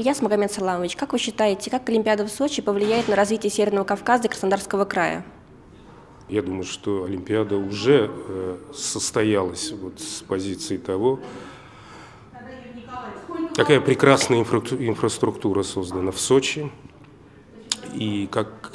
Ильяс Магомед Саламович, как вы считаете, как Олимпиада в Сочи повлияет на развитие Северного Кавказа и Краснодарского края? Я думаю, что Олимпиада уже состоялась вот с позиции того, какая прекрасная инфраструктура создана в Сочи, и как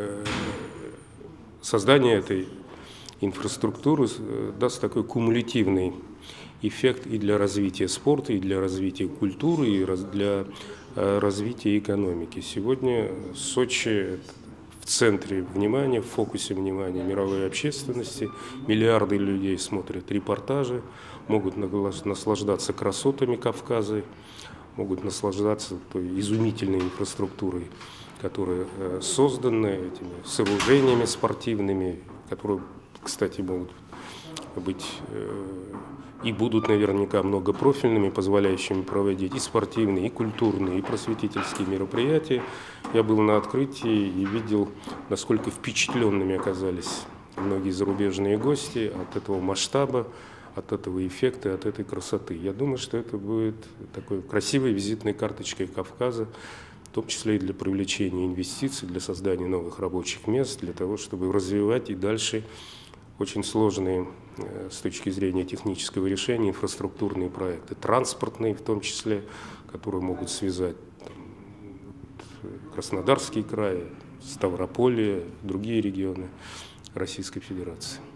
создание этой инфраструктуры даст такой кумулятивный эффект и для развития спорта, и для развития культуры, и для развития экономики. Сегодня Сочи в центре внимания, в фокусе внимания мировой общественности. Миллиарды людей смотрят репортажи, могут наслаждаться красотами Кавказа, могут наслаждаться той изумительной инфраструктурой, которая создана, этими сооружениями спортивными, которые, кстати, могут быть и будут наверняка многопрофильными, позволяющими проводить и спортивные, и культурные, и просветительские мероприятия. Я был на открытии и видел, насколько впечатленными оказались многие зарубежные гости от этого масштаба, от этого эффекта, от этой красоты. Я думаю, что это будет такой красивой визитной карточкой Кавказа, в том числе и для привлечения инвестиций, для создания новых рабочих мест, для того, чтобы развивать и дальше очень сложные с точки зрения технического решения инфраструктурные проекты, транспортные в том числе, которые могут связать Краснодарский край, Ставрополье, другие регионы Российской Федерации.